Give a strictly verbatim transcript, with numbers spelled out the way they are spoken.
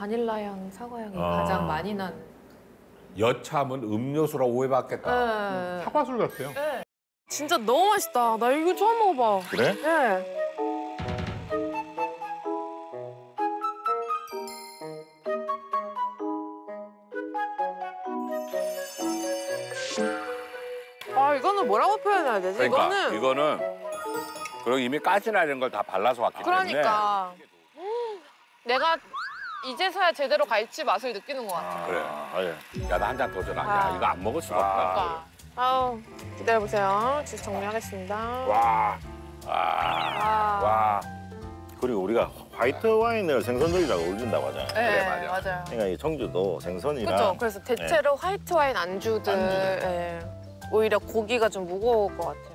바닐라 향, 사과 향이 아. 가장 많이 난. 여참은 음료수라 오해받겠다. 네. 사과술 같아요. 네. 진짜 너무 맛있다. 나 이거 처음 먹어봐. 그래? 네. 아, 이거는 뭐라고 표현해야 되지? 그러니까 이거는 이거는 그리고 이미 가시나 이런 걸 다 발라서 왔기 때문에. 그러니까 음, 내가 이제서야 제대로 갈치 맛을 느끼는 것 같아. 그래. 아, 예. 야, 나 한 잔 더 줘라. 아. 야, 이거 안 먹을 수가 아. 없다. 그러니까. 아우, 기다려보세요. 진짜 정리하겠습니다. 와. 와. 아. 와. 그리고 우리가 화이트 와인을 생선들이랑 어울린다고 하잖아요. 네, 그래, 맞아. 맞아요. 그러니까 이 청주도 생선이랑 그렇죠. 그래서 대체로 화이트 와인 안주들 안주들. 예, 오히려 고기가 좀 무거울 것 같아요.